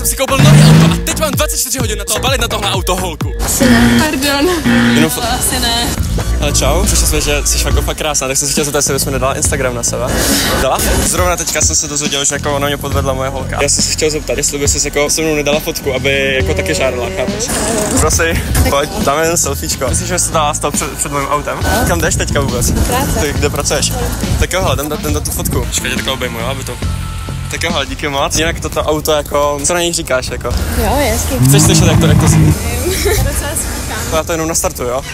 jsem si koupil nový auto a teď mám 24 hodin na to zbalit na tohle auto holku. Asi ne. Pardon. Asi ne. Ale čau, přišli jsme, že jsi fakt krásná, tak jsem si chtěl zeptat, jestli jsme nedala Instagram na sebe. Dala? Zrovna teďka jsem se dozvěděl, že jako ona mě podvedla moje holka. Já jsem si chtěl zeptat, jestli by si jako se mnou nedala fotku, aby jako taky žádala, chápeš? Prosím, pojď, dáme jen selfiečko. Myslíš, že jsi dala stát před mým autem? Kam jdeš teďka vůbec? Do práce. Ty kde pracuješ? Tak jo, hele, jdem tu fotku. Počkej, tě takhle obejmu, jo, aby to... Tak jo, díky moc. Jinak toto auto jako, co na něj říkáš jako? Jo, jasně. Chceš slyšet, jak to zní? Já docela spíkám. Já to jenom nastartuju, jo?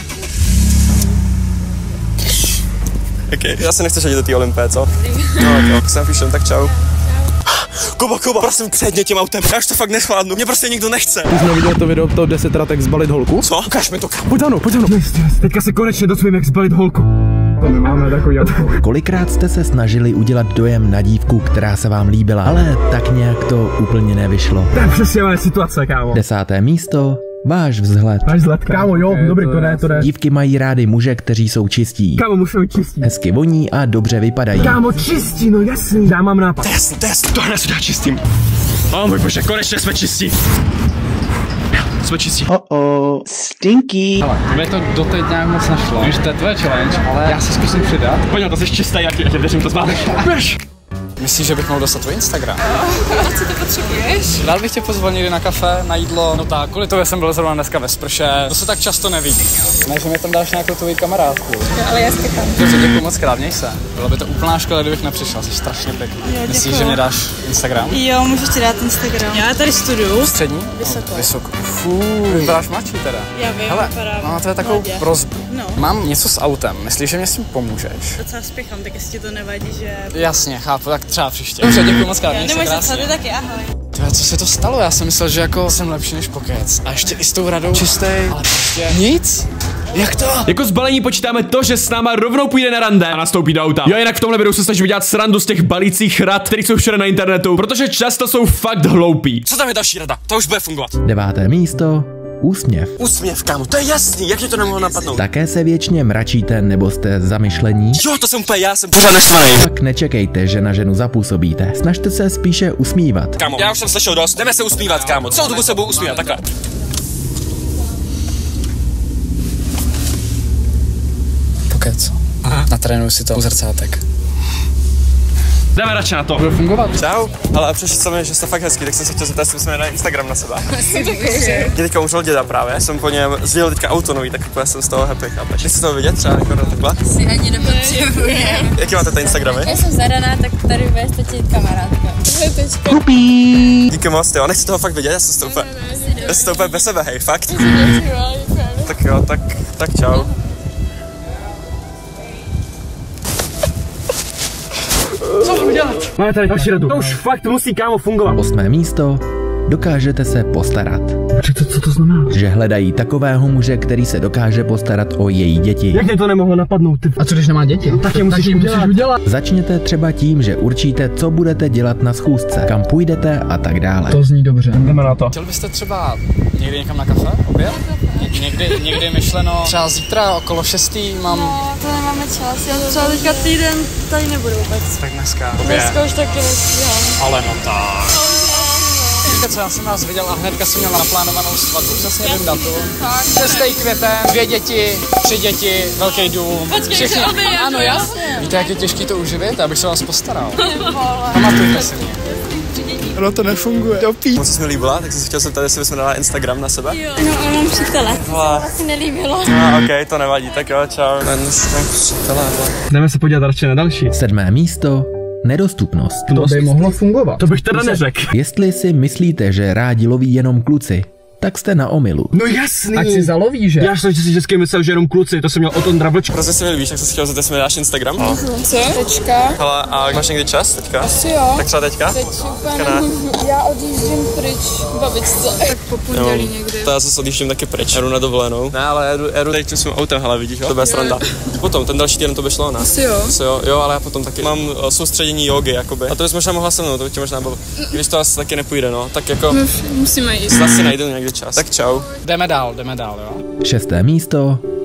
Okay. Já se nechci šedit do té Olympie, co? No tak se napíšem, tak čau. Kuba, prosím, předně tím autem, já už to fakt neschvládnu, mě prostě nikdo nechce. Ty jsi neviděl to video, to 10 ratek zbalit holku? Co? Ukaž mi to. Pojď ano. Teďka se konečně dozvím, jak zbalit holku. To my máme takový jadku. Kolikrát jste se snažili udělat dojem na dívku, která se vám líbila, ale tak nějak to úplně nevyšlo. To je přesně moje situace, kámo. 10. místo. Váš vzhled. Váš vzhled, kámo, jo, dobrý, to ne. Dívky mají rády muže, kteří jsou čistí. Kámo, musíme čistí. Hezky voní a dobře vypadají. Kámo, čistí, no jasný. Já mám nápad. To je jasný. To hned se dá čistým. O můj bože, konečně jsme čistí. Jsme čistí. Stinky. Ale mě to doteď nějak moc nešlo. Víš, to je tvoje challenge, ale já se zkusím přidat. Pojď, to jsi čistý, já tě věřím, to zvládneš. Běž! Myslíš, že bych mohl dostat tvůj Instagram? Co to potřebuješ? Rád bych tě pozval někdy na kafe, na jídlo. No tak, kvůli tomu jsem byl zrovna dneska ve sprše. To se tak často nevidí. Ne, že mi tam dáš nějakou tvoji kamarádku. Ale já spěchám. Dobře, děkuji moc krát, měj se. Bylo by to úplná škoda, kdybych nepřišel, jsi strašně pěkný. Myslíš, že mě dáš Instagram? Jo, můžeš ti dát Instagram. Já tady studuju. Střední? Vysoko. Vypadáš mladší teda. Já vím, hele, vypadám. mám na tebe takovou prosbu. No. Mám něco s autem, myslíš, že mě s tím pomůžeš? Docela spěchám, tak jestli ti to nevadí, že... Jasně, chápu, tak třeba příště. Dobře, děkuji moc krát, měj se krásně. Ty taky, ahoj. Tyhle, co se to stalo? Já jsem myslel, že jako jsem lepší než pokec. A ještě i s tou radou čistej, ale prostě nic. Jak to? Jako zbalení počítáme to, že s náma rovnou půjde na rande a nastoupí do auta. Jo, jinak v tomhle videu se snažím dělat srandu z těch balících rad, které jsou všude na internetu, protože často jsou fakt hloupí. Co tam je další rada? To už bude fungovat. 9. místo. Úsměv. Úsměv, kámo, to je jasný, jak ti to nemohlo napadnout? Také se věčně mračíte nebo jste zamyšlení? Jo, to jsem úplně já, jsem pořád naštvaný. Tak nečekejte, že na ženu zapůsobíte. Snažte se spíše usmívat. Kámo, já už jsem slyšel dost, jdeme se usmívat, kámo. Celou dobu se budu usmívat, takhle. Pokec. Natrénuju si to u zrcátek. Jdeme radši na to. Bude fungovat. Čau, ale přišli jsme, že jste fakt hezký, tak jsem se chtěl zeptat, jestli jsme na Instagram na sebe. Mě teďka umřel děda právě, jsem po něm sdělil teďka auto nový, tak úplně jsem z toho happy, chápeš? Nechci toho vidět třeba jako takhle? Si ani nepotřebujem. Jaký máte ty Instagramy? Já jsem zadaná, tak tady bude stačit kamarádka. Tečka. Díky moc, jo, nechci toho fakt vidět, já jsem to úplně bez sebe, hej, fakt. Tak jo, tak čau. Co budu dělat? Máme tady další radu. To už fakt musí, kámo, fungovat. 8. místo. Dokážete se postarat. Co to znamená? Že hledají takového muže, který se dokáže postarat o její děti. Jak mě to nemohlo napadnout, ty? A co když nemá děti? Tak je musíš udělat. Začněte třeba tím, že určíte, co budete dělat na schůzce, kam půjdete a tak dále. To zní dobře. Jdeme na to. Chtěl byste třeba někdy někam na kafe? Oběd? Někdy myšleno třeba zítra okolo 6. mám... No, to nemáme čas. Já třeba teďka týden tady nebudu vůbec. Tak dneska. Dneska už taky nestíhám. Ale no tak. Víte co, já jsem vás viděl a hnedka jsem měl naplánovanou svatbu. Přesně vím datum. 6. květen, 2 děti, 3 děti, velký dům. Počkej, ano, jasně. Víte, jak je těžký to uživit? Abych se vás postaral. Pamatujte si mě. Ono to nefunguje. Moc se mi líbila, tak jsem se chtěl zeptat, jestli bychom dala Instagram na sebe. Jo, no a mám přítele, to se asi nelíbilo. No, okej, to nevadí, tak jo, čau. Jdeme se podívat radši na další. 7. místo. Nedostupnost. To by mohlo fungovat. To bych teda neřekl. Jestli si myslíte, že rádi loví jenom kluci, tak jste na omylu. No jasný. Ať si zaloví, že? Já jsem si vždycky myslel, že jenom kluci, to jsem měl o tom dravlčku. Prostě si mi líbíš, tak jsem si chtěl zeptat, jestli mi dáš Instagram. Co? Tečka. Hele, a máš někdy čas teďka? Asi jo. Tak třeba teďka? Teď úplně nemůžu. Já odjíždím pryč k babičce. Tak po pondělí někdy. To já se odjíždím taky pryč, jedu na dovolenou. Ne, ale jedu tady tím svým autem, hele, vidíš, jo? To bude sranda. Potom, ten další týden to by šlo, ne? Asi jo. Jo, ale já potom taky mám soustředění jogy, jakoby. A to bys možná mohla se mnou, to by tě možná bylo. Když to asi taky nepůjde, no, tak jako... Musíme jít. Zase najdu někdy čas. Tak čau. Jdeme dál, jo. 6. místo.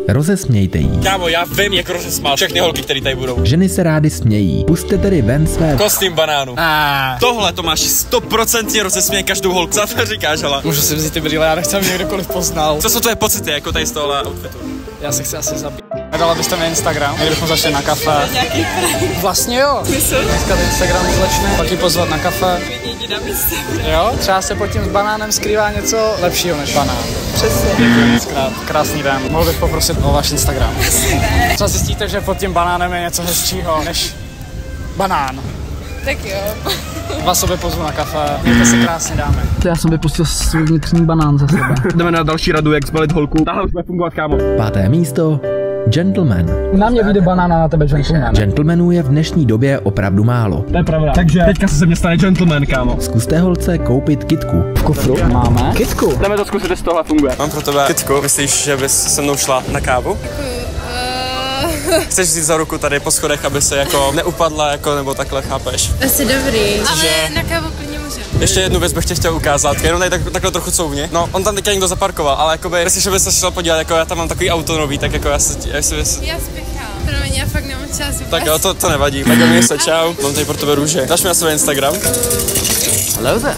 Rozesmějte jí. Kámo, já vím, jak rozesmál všechny holky, které tady budou. Ženy se rády smějí. Pusťte tedy ven své... Kostým banánu. Tohle to máš 100% rozesměje každou holku. Co to říkáš, hele? Můžu si vzít ty brýle, já nechci, aby mě kdokoliv poznal. Co jsou tvoje pocity, jako tady z tohle outfitu? Já se chci asi zabít. Nedala byste mi Instagram, kdybychom zašli na kafe. Vlastně jo. Dneska Instagram začne, pak ji pozvat na kafe. Jo, třeba se pod tím s banánem skrývá něco lepšího než banán. Přesně. Děkuji moc krát. Krásný den. Mohl bych poprosit o váš Instagram. Třeba zjistíte, že pod tím banánem je něco hezčího než banán. Tak jo. Vás sobě pozvu na kafe, mějte se krásně, dámy. Já jsem vypustil svůj vnitřní banán za sebe. Jdeme na další radu, jak zbalit holku. Tahle už bude fungovat, kámo. 5. místo. Gentleman. Na mě vyjde banána, na tebe gentleman. Gentlemanů je v dnešní době opravdu málo. To je pravda. Takže teďka se mě stane gentleman, kámo. Zkuste holce koupit kitku. V kufru máme kitku. Jdeme to zkusit, jestli tohle funguje. Mám pro tebe kitku. Myslíš, že bys se mnou šla na kávu? Chceš vzít za ruku tady po schodech, aby se jako neupadla, jako, nebo takhle, chápeš? Asi dobrý. Ale na kávu klidně můžeme. Ještě jednu věc bych tě chtěl ukázat, jenom tady takhle trochu couvni. No, on tam teďka někdo zaparkoval, ale jakoby, jestli bys se šel podívat, jako já tam mám takový auto nový, tak jako já spěchám. Promiň, já fakt nemám čas vůbec. Tak jo, to nevadí. Tak mě se, čau. Mám tady pro tebe růže. Dáš mi na své Instagram? Hello there.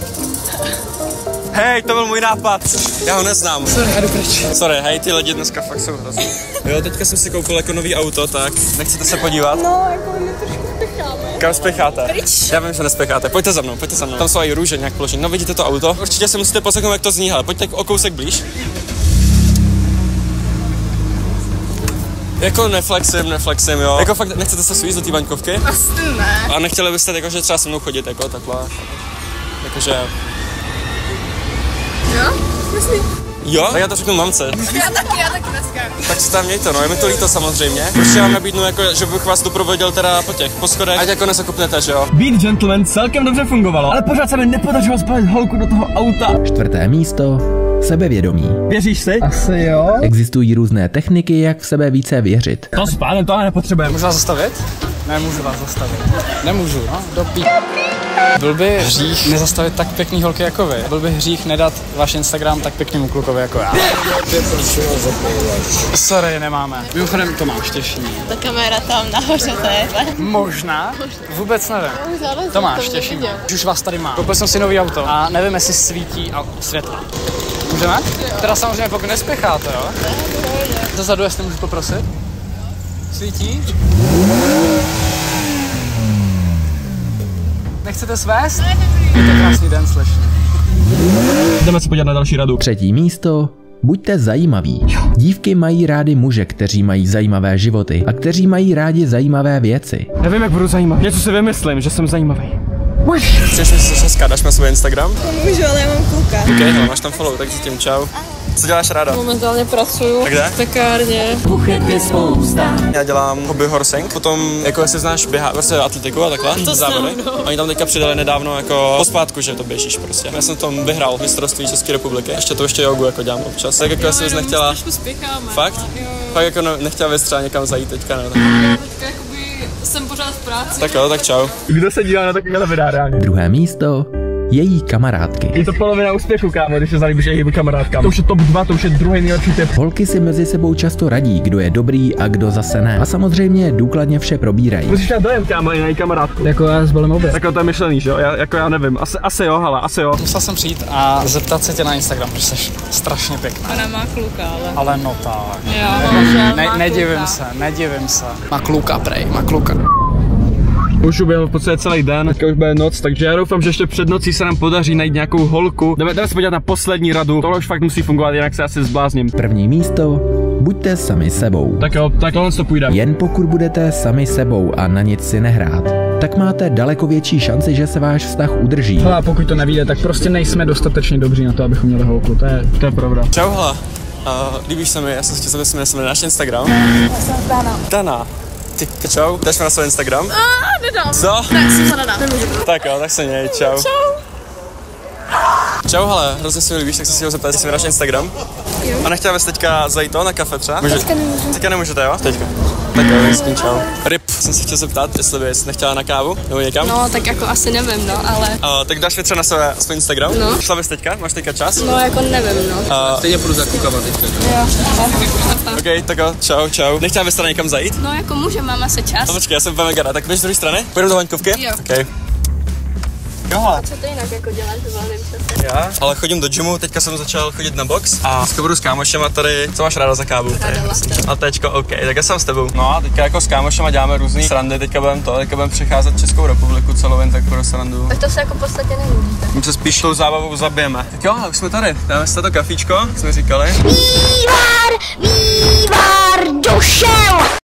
Hej, to byl můj nápad. Já ho neznám. Sorry, jdu pryč. Sorry, hej, ty lidi dneska fakt jsou hrozný. Jo, teďka jsem si koupil jako nový auto, tak nechcete se podívat? No, jako my trošku spěcháme. Kam spěcháte? Pryč. Já vím, že nespěcháte. Pojďte za mnou, pojďte za mnou. Tam jsou i růže nějak položené. No vidíte to auto? Určitě si musíte poslechnout, jak to zní, ale pojďte o kousek blíž. Jako neflexím, jo. Jako fakt nechcete se svízt do té vaňkovky? Asi ne. A nechtěli byste jako, že třeba se mnou chodit, jako takhle. Jakože... Jo? Myslím. Jo? Tak já to řeknu mamce. Já taky dneska. Tak si tam mějte, no, je mi to líto samozřejmě. Prostě vám nabídnu, jako, že bych vás doprovodil teda po schodech, ať jako nezakupnete, že jo? Být gentleman celkem dobře fungovalo, ale pořád se mi nepodařilo spalit holku do toho auta. 4. místo. Sebevědomí. Věříš si? Asi jo. Existují různé techniky, jak v sebe více věřit. To s pánem tohle nepotřebujeme. Můžu vás zastavit? Nemůžu vás zastavit. Nemůžu, no, do pí... Byl by hřích nezastavit tak pěkný holky jako vy. Byl by hřích nedat váš Instagram tak pěknému klukovi jako já. Sorry, nemáme. Mimochodem, to máš těšení. Ta kamera tam nahoře, to je. Možná? Vůbec nevím. To máš těšení. Už vás tady mám. Koupil jsem si nový auto a nevím, jestli svítí světla. Můžeme? Teda samozřejmě pokud nespěcháte, jo? Zazadu, jestli můžu poprosit? Svítí? Nechcete svést? Je to krásný den, slečně. Jdeme se podívat na další radu. 3. místo. Buďte zajímaví. Dívky mají rády muže, kteří mají zajímavé životy a kteří mají rádi zajímavé věci. Nevím, jak budu zajímavý. Něco si vymyslím, že jsem zajímavý. Chceš mi se česká, dáš mi svůj Instagram? Můžu, ale já mám kluka. Ok, máš tam follow, tak zatím čau. Co děláš ráda? Momentálně pracuju A kde? v pekárně. Já dělám hobby horsing, potom jako jestli znáš prostě atletiku a takhle, To závody. znám, no. Oni tam teďka přidali nedávno jako pospátku, že to běžíš prostě. Já jsem tam vyhrál mistrovství České republiky, ještě jogu jako dělám občas. Tak jako jestli bys nechtěla, Trošku spěcháme. fakt? Jo. Fakt jako nechtěla bys třeba někam zajít teďka, ne? Teďka jakoby jsem pořád v práci. Tak jo, tak čau. Kdo se dívá na takovýhle videa reálně? 2. místo. Její kamarádky. Je to polovina úspěchu, kámo, když se zalíbíš její kamarádkám. To už je top 2, to už je druhý nejlepší tip. Holky si mezi sebou často radí, kdo je dobrý a kdo zase ne. A samozřejmě důkladně vše probírají. Musíš dát dojem, kámo, i na její kamarádku. Jako já zbalím obě. Takhle to je myšlený, že jo? Já nevím. Asi jo, hele, asi jo. Musel jsem přijít a zeptat se tě na Instagram, protože jsi strašně pěkná. Ona má kluka, ale. Ale no tak. Jo, bohužel má Nedivím se. Má kluka, prej, má kluka. Už uběhl v podstatě celý den, teďka už bude noc, takže já doufám, že ještě před nocí se nám podaří najít nějakou holku. Jdeme se podívat na poslední radu, tohle už fakt musí fungovat, jinak se asi zblázním. 1. místo. Buďte sami sebou. Tak jo, takhle to půjde. Jen pokud budete sami sebou a na nic si nehrát, tak máte daleko větší šanci, že se váš vztah udrží. Hele, pokud to nevíde, tak prostě nejsme dostatečně dobří na to, abychom měli holku, to je pravda. Čau, hele. Líbíš se mi, já jsem chtěl, aby jsme na náš Instagram. Já jsem Dana. Dana. Ty čau, dáš mi na svůj Instagram? Nedám. Co? Ne, jsem se nedám. Nemůžu. Tak jo, tak se měj, čau. Čau, hele, hrozně si mi líbíš, tak jsem si chtěl zeptat, jestli mi dáš Instagram. Jo. A nechtěla bys teďka zajít to na kafe třeba? Teďka nemůžu. Teďka nemůžete, jo? Teďka. Tak jo, hezký, čau. Rip. jsem se chtěl zeptat, jestli bys nechtěla na kávu nebo někam. No, tak jako asi nevím, no, ale... Tak dáš mi třeba na sebe aspoň Instagram? No. Šla bys teďka? Máš teďka čas? No, jako nevím, no. Stejně půjdu zakoukávat teďka. Jo. OK, tak jo, čau. Nechtěla bys teda někam zajít? No, jako může, mám asi čas. No počkej, já jsem úplně mega rád. Tak běž z druhé strany? Půjdeme do Vaňkovky? Jo. OK. Jo, Co ty jinak jako děláš ve volném čase? já? Ale chodím do gymu, teďka jsem začal chodit na box a dneska budu s kámošema tady. Co máš ráda za kávu? A tečko, OK, tak já jsem s tebou. No a teďka jako s kámošema děláme různý srandy, teďka budeme přecházet Českou republiku celou jen tak pro srandu. Tak to se jako v podstatě nenudíte. My se spíš tou zábavou zabijeme. Tak jo, už jsme tady, dáme si to kafíčko, jak jsme říkali. Vývar došel!